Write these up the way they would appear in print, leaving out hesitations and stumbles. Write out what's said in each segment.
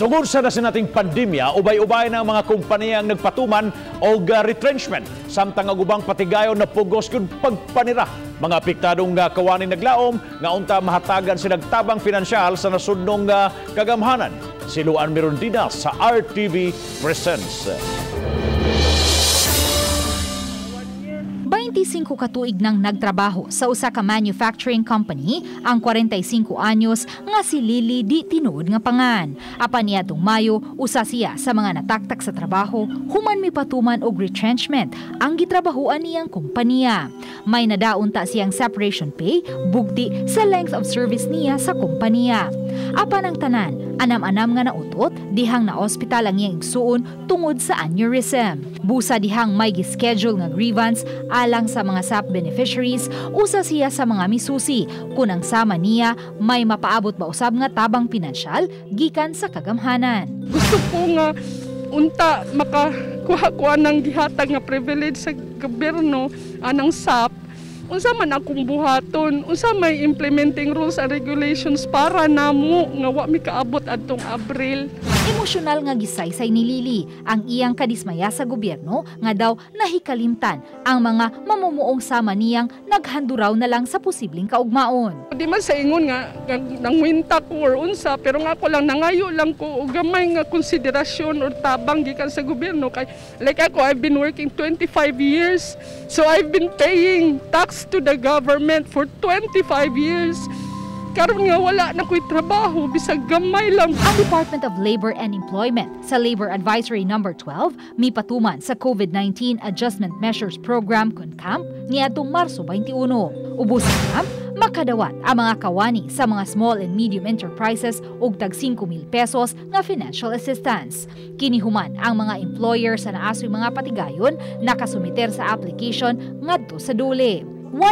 Tungod sa nating pandemya, ubay-ubay ng mga kumpanya ang nagpatuman o retrenchment. Samtang ang ubang patigayon na pugos kung pagpanira. Mga apektadong kawani naglaum, nga unta mahatagan silang tabang pinansyal sa nasudnong Kagamhanan. Sila Mirondina sa RTV Presents. 25 katuig nang nagtrabaho sa usa ka manufacturing company ang 45 anyos nga si Lili di tinuod nga pangan. Apan niadtong Mayo, usa siya sa mga nataktak sa trabaho human mipatuman og retrenchment ang gitrabahoan niyang kompanya. May nadaon ta siyang separation pay bugti sa length of service niya sa kompanya. Apan ang tanan, anam-anam nga nautot dihang na ospital ang iyang igsuon tungod sa aneurysm. Busa dihang may gischedule nga grievance alang sa mga SAP beneficiaries, usa siya sa mga misusi kung ang sama niya may mapaabot ba usab nga tabang pinansyal gikan sa Kagamhanan. Gusto ko nga unta makakuha ng gihatag nga privilege sa gobyerno anang SAP. Unsa man akong buhaton, unsa may implementing rules and regulations para namo nga wa mi kaabot adtong Abril. Emosyonal nga gisaysay ni Lili ang iyang kadismaya sa gobyerno nga daw nahikalimtan ang mga mamumuong sama niyang naghanduraw na lang sa posibleng kaugmaon. Di man sa ingon nga nangwinta ko or unsa, pero nga ako lang nangayo lang ko og gamay nga konsiderasyon or tabang gikan sa gobyerno kay like ako I've been working 25 years. So I've been paying tax to the government for 25 years. Karon nga wala na ko'y trabaho, bisag gamay lang. Ang Department of Labor and Employment sa Labor Advisory No. 12 mipatuman sa COVID-19 Adjustment Measures Program (CAMP) niadtong Marso 21. Ubos sa CAMP, makadawat ang mga kawani sa mga small and medium enterprises og tag 5,000 pesos nga financial assistance. Kinihuman ang mga employer sa naasoy mga patigayon nakasumiter sa application ngadto sa dole.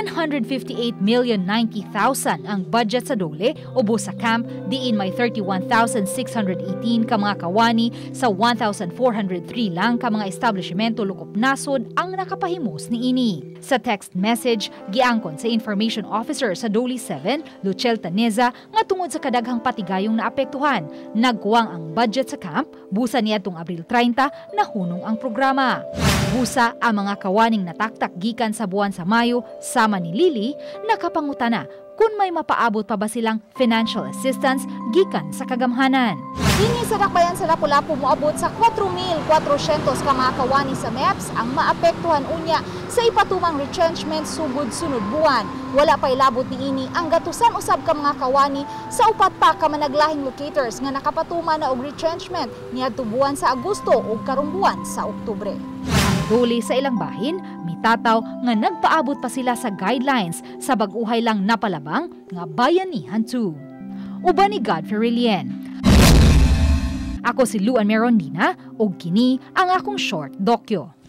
158,090,000 ang budget sa dole ubos sa camp diin may 31,618 ka mga kawani sa 1,403 lang ka mga establishmento lukop nasod ang nakapahimos niini. Sa text message giangkon sa information officer sa Dole 7, Luchel Taneza, nga tungod sa kadaghang patigayong naapektuhan, nagkuwang ang budget sa camp busa niadtong Abril 30 nahunong ang programa. Busa ang mga kawaning nataktak gikan sa buwan sa Mayo sama ni Lili, nakapangutana kung may mapaabot pa ba silang financial assistance gikan sa Kagamhanan. Kini sa dakbayan sa Lapu-Lapu moabot sa 4,400 ka mga kawani sa MEPS ang maapektuhan unya sa ipatumang retrenchment sugod sunod buwan. Wala pay labot niini ang gatusan usab ka mga kawani sa upat pa ka managlahing locators nga nakapatuma na og retrenchment niadto buwan sa Agosto ug karong buwan sa Oktubre. Duli sa ilang bahin, mitataw nga nagpaabot pa sila sa guidelines sa bag-uhay lang napalabang nga bayanihan 2. Uban ni Godfrey Relien. Ako si Luan Mirondina ug kini ang akong short dokyo.